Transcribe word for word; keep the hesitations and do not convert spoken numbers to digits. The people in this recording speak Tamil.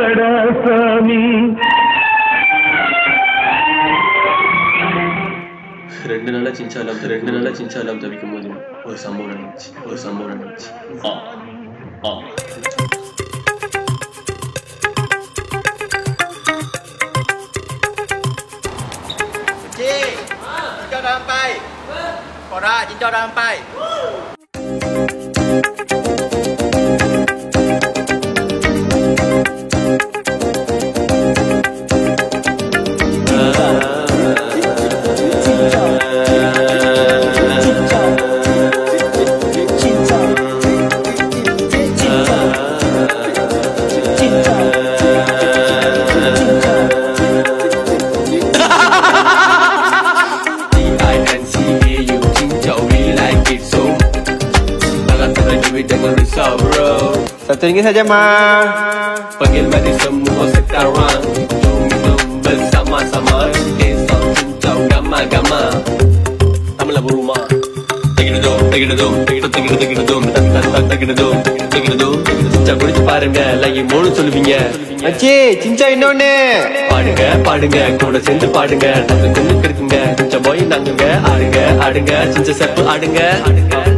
வாடா சாமி. ரெண்டு நாளா சின்சா லவ் ரெண்டு நாளா சின்சா லவ் தவிக்கும் போது ஒரு சம்பவம் நடந்துச்சு ஒரு சம்பவம் நடந்துச்சு ஆ ஆ Chị, cho đam bay. Có ra, chị cho đam bay. Satu ringgit saja, Ma. Panggil mari semua sekarang, minum bersama-sama. Esok cincau gama-gama. Tamalah berumah. Tegidum, tegidum, tegidum, tegidum, tegidum, tegidum, tegidum, tegidum. Cincau குடிச்சு பாருங்க, லைன் மூணு சொல்லுவீங்க. மச்சி, சின்சா இன்னொன்னு. பாடுங்க, பாடுங்க, கூட சேர்ந்து பாடுங்க. நம்ம கும்புக்கு இருக்குங்க. சின்சா போய் நாங்குங்க, ஆடுங்க, ஆடுங்க, சின்சா செப்பு ஆடுங்க.